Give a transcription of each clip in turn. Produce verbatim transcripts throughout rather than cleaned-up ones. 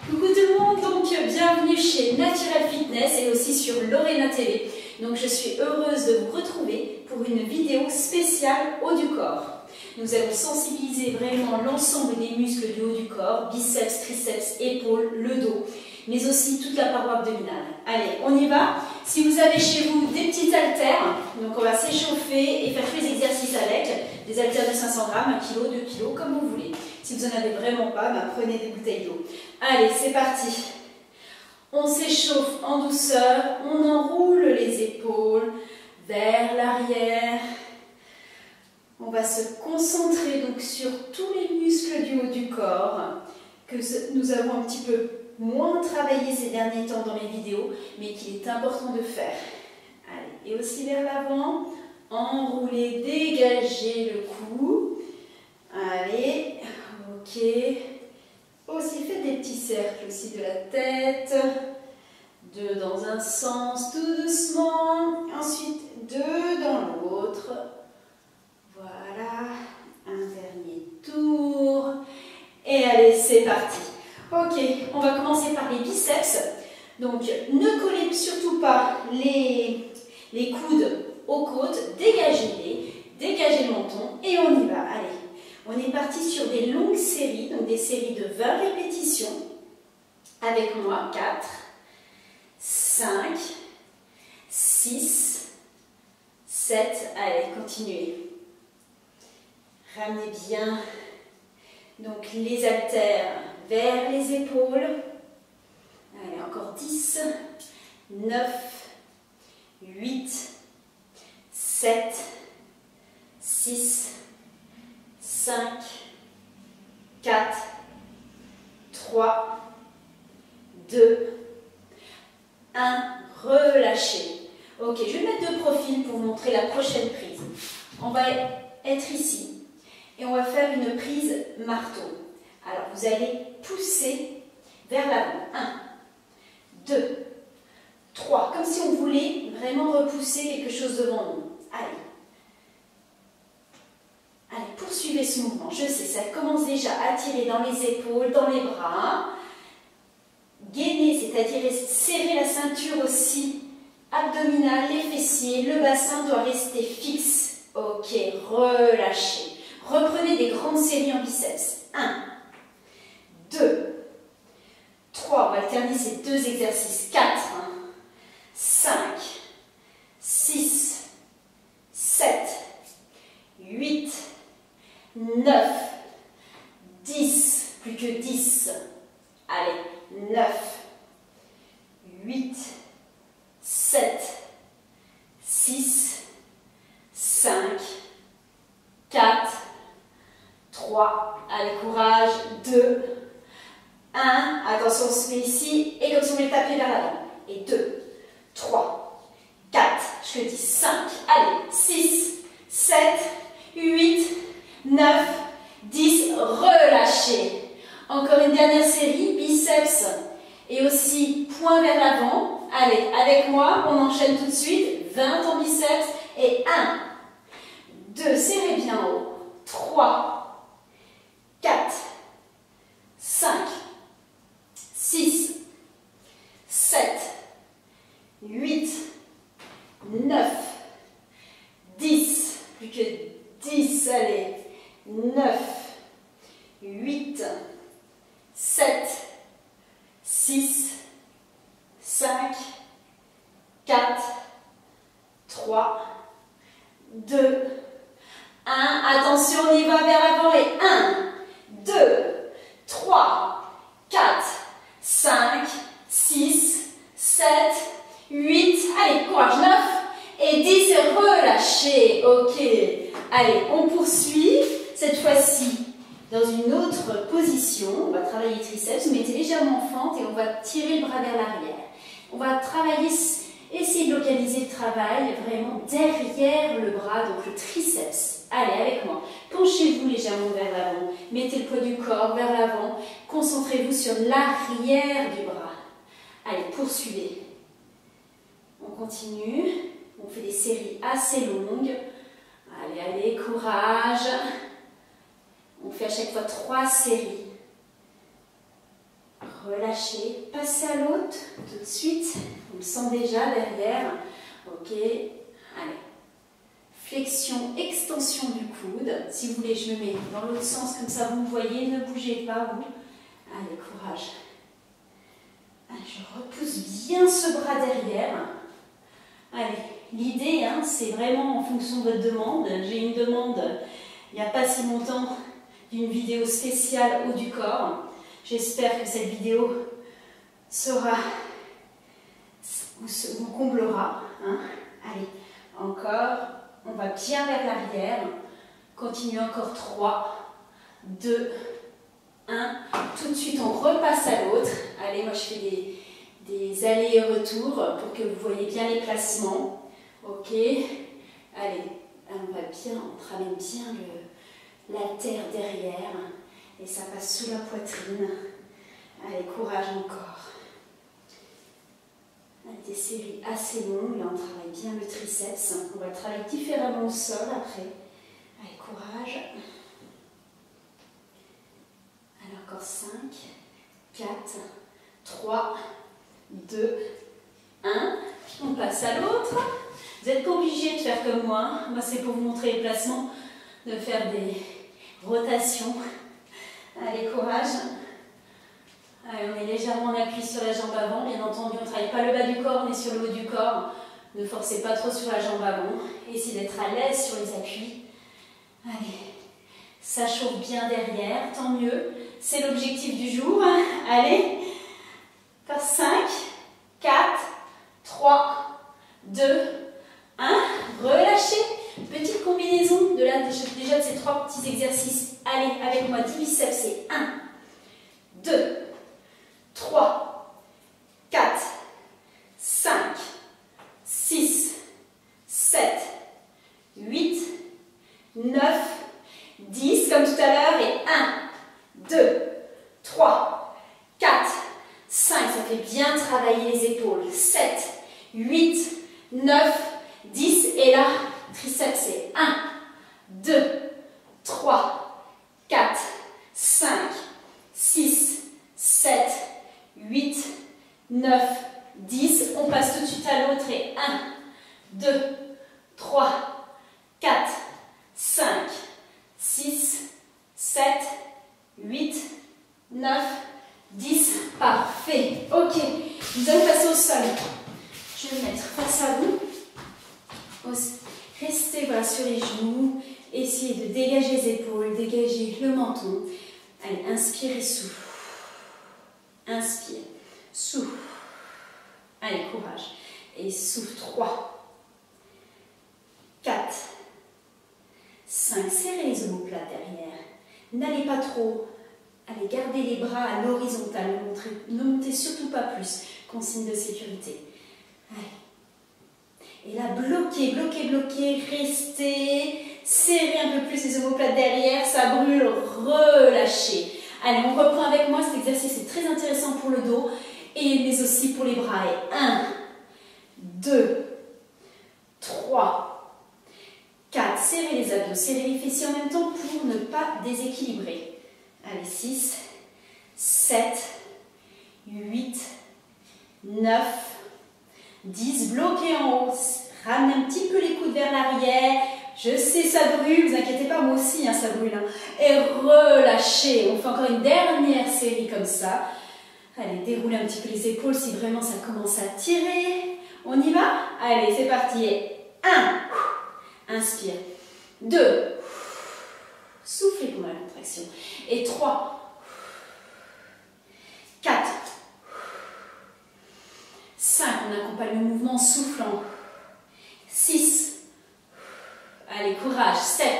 Coucou tout le monde, donc bienvenue chez Natural Fitness et aussi sur Lorena T V. Donc je suis heureuse de vous retrouver pour une vidéo spéciale haut du corps. Nous allons sensibiliser vraiment l'ensemble des muscles du haut du corps, biceps, triceps, épaules, le dos, mais aussi toute la paroi abdominale. Allez, on y va. Si vous avez chez vous des petites haltères, donc on va s'échauffer et faire tous les exercices avec, des haltères de cinq cents grammes, un kilo, deux kilos, comme vous voulez. Si vous n'en avez vraiment pas, bah, prenez des bouteilles d'eau. Allez, c'est parti. On s'échauffe en douceur, on enroule les épaules vers l'arrière. On va se concentrer donc sur tous les muscles du haut du corps que nous avons un petit peu moins travaillé ces derniers temps dans les vidéos, mais qu'il est important de faire. Allez, et aussi vers l'avant, enrouler, dégager le cou. Allez, ok. Aussi, faites des petits cercles aussi de la tête. Deux dans un sens, tout doucement. Ensuite, deux dans l'autre. Voilà. Un dernier tour. Et allez, c'est parti. Ok, on va commencer par les biceps. Donc, ne collez surtout pas les, les coudes aux côtes. Dégagez-les. Dégagez le menton. Et on y va. Allez. On est parti sur des longues séries, donc des séries de vingt répétitions. Avec moi, quatre, cinq, six, sept. Allez, continuez. Ramenez bien donc les haltères vers les épaules. Allez, encore dix, neuf, huit, sept, six, cinq, quatre, trois, deux, un, relâchez. Ok, je vais mettre de profil pour vous montrer la prochaine prise. On va être ici et on va faire une prise marteau. Alors, vous allez pousser vers l'avant. un, deux, trois. Comme si on voulait vraiment repousser quelque chose devant nous. Allez. Allez, poursuivez ce mouvement. Je sais, ça commence déjà à tirer dans les épaules, dans les bras. Gainer, c'est-à-dire serrer la ceinture aussi abdominale, les fessiers. Le bassin doit rester fixe. Ok, relâchez. Reprenez des grandes séries en biceps. un, deux, trois. On va alterner ces deux exercices. quatre, cinq, six, sept, huit, neuf, dix, plus que dix. Allez, neuf, huit, sept, six, cinq, quatre, trois, allez, courage, deux, un, attention, on se met ici, et comme si on met le tapis vers l'avant, et deux, trois, quatre, je le dis, cinq, allez, six, sept, huit, neuf, dix, relâchez. Encore une dernière série, biceps et aussi poing vers l'avant. Allez, avec moi, on enchaîne tout de suite. vingt en biceps et un, deux, serrez bien haut. trois, quatre, cinq, six, sept, huit, neuf, dix, plus que dix, allez. neuf, huit, sept, six, cinq, quatre, trois, deux, un. Attention, on y va vers l'avant et un, deux, trois, quatre, cinq, six, sept, huit, allez, courage, neuf et dix, et relâchez. Ok, allez, on poursuit. Cette fois-ci, dans une autre position, on va travailler les triceps, vous mettez légèrement en fente et on va tirer le bras vers l'arrière. On va travailler, essayer de localiser le travail vraiment derrière le bras, donc le triceps. Allez, avec moi, penchez-vous légèrement vers l'avant, mettez le poids du corps vers l'avant, concentrez-vous sur l'arrière du bras. Allez, poursuivez. On continue, on fait des séries assez longues. Allez, allez, courage. On fait à chaque fois trois séries. relâchez, passez à l'autre tout de suite, on le sent déjà derrière, ok, allez, flexion, extension du coude, si vous voulez je me mets dans l'autre sens comme ça vous me voyez, ne bougez pas vous, allez courage, allez, je repousse bien ce bras derrière, allez, l'idée hein, c'est vraiment en fonction de votre demande, j'ai une demande il n'y a pas si longtemps d'une vidéo spéciale haut du corps. J'espère que cette vidéo sera, vous comblera. Hein. Allez, encore, on va bien vers l'arrière. Continue encore trois, deux, un. Tout de suite, on repasse à l'autre. Allez, moi je fais des, des allers et retours pour que vous voyez bien les placements. Ok. Allez, on va bien, on travaille bien le, la terre derrière. Et ça passe sous la poitrine. Allez, courage encore. Des séries assez longues. Là, on travaille bien le triceps. On va le travailler différemment au sol après. Allez, courage. Allez, encore cinq, quatre, trois, deux, un. Puis on passe à l'autre. Vous n'êtes pas obligé de faire comme moi. Moi, c'est pour vous montrer les placements, de faire des rotations. Allez, courage. Allez, on est légèrement en appui sur la jambe avant. Bien entendu, on ne travaille pas le bas du corps, on est sur le haut du corps. Ne forcez pas trop sur la jambe avant. Essayez d'être à l'aise sur les appuis. Allez, ça chauffe bien derrière, tant mieux. C'est l'objectif du jour. Allez, encore cinq, quatre, trois, deux, un. Relâchez. Petite combinaison de là, déjà de ces trois petits exercices. Allez, avec moi, dix biceps, c'est un, deux, trois, quatre, cinq, six, sept, huit, neuf, dix, comme tout à l'heure, et un, deux, trois, quatre, cinq, ça fait bien travailler les épaules, sept, huit, neuf, dix, et là, triceps, c'est un, deux, trois, quatre, cinq, six, sept, huit, neuf, dix. On passe tout de suite à l'autre et un, deux, trois, quatre, cinq, six, sept, huit, neuf, dix. Parfait. Ok. Nous allons passer au sol. Je vais me mettre face à vous. Restez voilà, sur les genoux. Essayez de dégager les épaules, dégager le menton. Allez, inspire et souffle. Inspire, souffle. Allez, courage. Et souffle. trois, quatre, cinq. Serrez les omoplates derrière. N'allez pas trop. Allez, gardez les bras à l'horizontale. Ne montez, ne montez surtout pas plus. Consigne de sécurité. Allez. Et là, bloquez, bloquez, bloquez. Restez. Serrez un peu plus les omoplates derrière. Ça brûle. Relâchez. Allez, on reprend avec moi. Cet exercice est très intéressant pour le dos. Et mais aussi pour les bras. Et un, deux, trois, quatre. Serrez les abdos. Serrez les fessiers en même temps pour ne pas déséquilibrer. Allez, six, sept, huit, neuf, dix. Bloquez en haut. Ramenez un petit peu les coudes vers l'arrière. Je sais, ça brûle. Vous inquiétez pas, moi aussi, hein, ça brûle. Hein. Et relâchez. On fait encore une dernière série comme ça. Allez, déroulez un petit peu les épaules si vraiment ça commence à tirer. On y va? Allez, c'est parti. Et un. Inspire. deux. Soufflez pour la contraction. Et trois. quatre. cinq. On accompagne le mouvement en soufflant. six. Allez, courage. sept.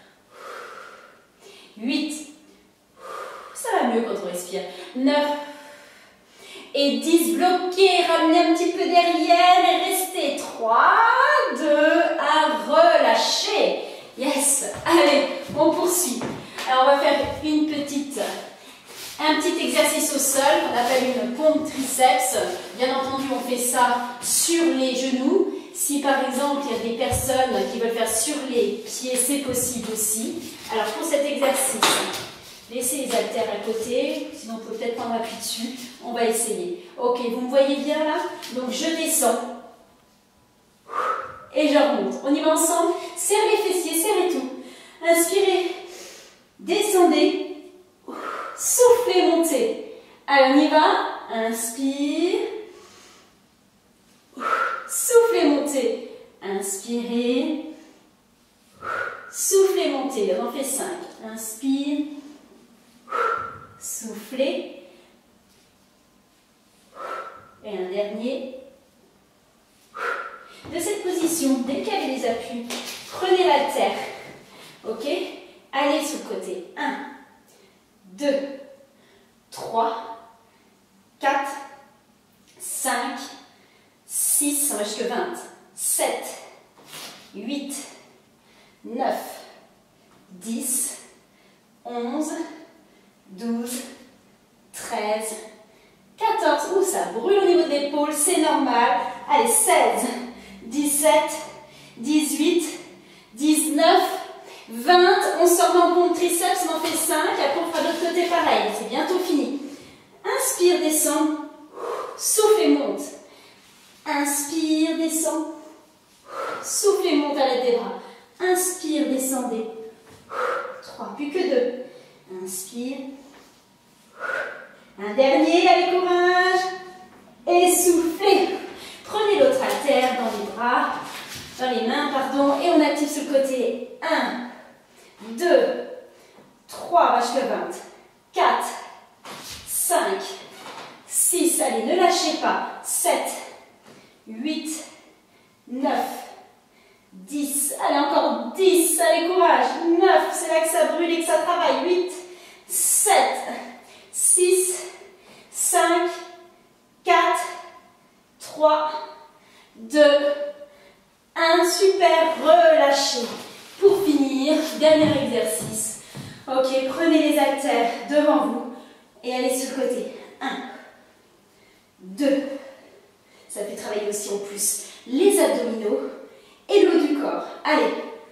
huit. Ça va mieux quand on respire. neuf. Et dix. Bloquez. Ramenez un petit peu derrière et restez. trois, deux, un. Relâchez. Yes. Allez, on poursuit. Alors, on va faire une petite, un petit exercice au sol qu'on appelle une pompe triceps. Bien entendu, on fait ça sur les genoux. Si par exemple, il y a des personnes qui veulent faire sur les pieds, c'est possible aussi. Alors, pour cet exercice, Laissez les haltères à côté, sinon on peut peut-être prendre appui dessus. On va essayer. Ok, vous me voyez bien là? Donc je descends. Et je remonte. On y va ensemble. Serrez les fessiers, serrez tout. Inspirez. Descendez. Soufflez, montez. Allez, on y va. Inspire. Soufflez, montez. Inspirez. Soufflez, montez. On en fait cinq. Inspire. Soufflez. Et un dernier. De cette position, décalez les appuis. Prenez l'haltère. Ok? Allez sur le côté. un, deux, trois, quatre, cinq, six, on va jusqu'à vingt, sept, huit, neuf, dix, onze, douze, treize, quatorze. Ouh, ça brûle au niveau de l'épaule, c'est normal. Allez, seize, dix-sept, dix-huit, dix-neuf, vingt. On sort dans le pompe triceps, on en fait cinq. Après, on fera de l'autre côté pareil. C'est bientôt fini. Inspire, descend. Souffle et monte. Inspire, descend. Souffle et monte à l'aide des bras. Inspire, descendez. trois, plus que deux. Inspire. Un dernier, avec courage. Et soufflez. Prenez l'autre haltère dans les bras, dans les mains, pardon, et on active sur le côté. un, deux, trois, va jusqu'à vingt, quatre, cinq, six, allez, ne lâchez pas, sept, huit, neuf, dix, allez, encore dix, allez, courage, neuf, c'est là que ça brûle et que ça travaille, huit, sept, six, cinq, quatre, trois, deux, un, super, relâchez. Pour finir, dernier exercice. Ok, prenez les haltères devant vous et allez sur le côté. un, deux, ça fait travailler aussi en plus les abdominaux et le haut du corps. Allez,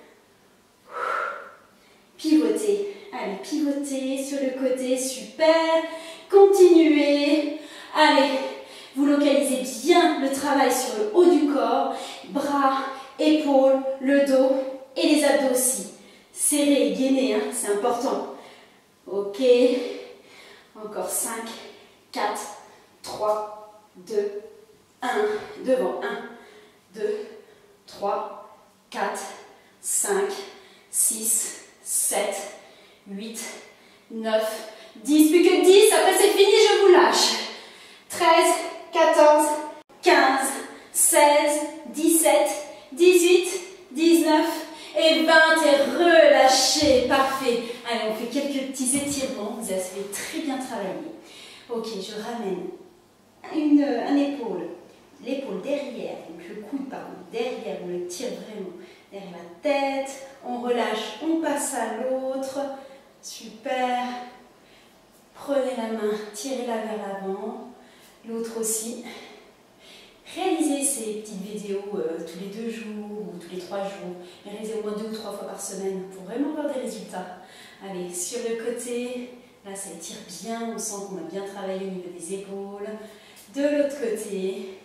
pivotez, allez, pivotez sur le côté, super, continuez, allez. Vous localisez bien le travail sur le haut du corps, bras, épaules, le dos et les abdos aussi. Serrez, gainez, hein, c'est important. Ok. Encore cinq, quatre, trois, deux, un. Devant. un, deux, trois, quatre, cinq, six, sept, huit, neuf, dix. Plus que dix. Après c'est fini, je vous lâche. treize, quatorze, quinze, seize, dix-sept, dix-huit, dix-neuf et vingt. Et relâchez. Parfait. Allez, on fait quelques petits étirements. Vous avez très bien travaillé. Ok, je ramène une, un épaule. L'épaule derrière, donc le coude, pardon, derrière, on le tire vraiment derrière la tête. On relâche, on passe à l'autre. Super. Prenez la main, tirez-la vers l'avant. L'autre aussi. Réalisez ces petites vidéos euh, tous les deux jours ou tous les trois jours. Réalisez au moins deux ou trois fois par semaine pour vraiment avoir des résultats. Allez, sur le côté, là ça étire bien, on sent qu'on a bien travaillé au niveau des épaules. De l'autre côté.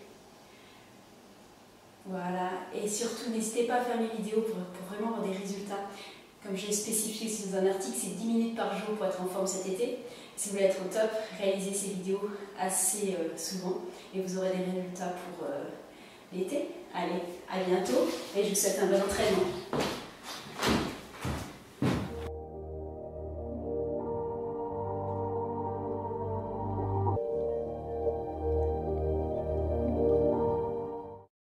Voilà, et surtout n'hésitez pas à faire mes vidéos pour, pour vraiment avoir des résultats. Comme j'ai spécifié dans un article, c'est dix minutes par jour pour être en forme cet été. Si vous voulez être au top, réalisez ces vidéos assez euh, souvent et vous aurez des résultats pour euh, l'été. Allez, à bientôt et je vous souhaite un bon entraînement.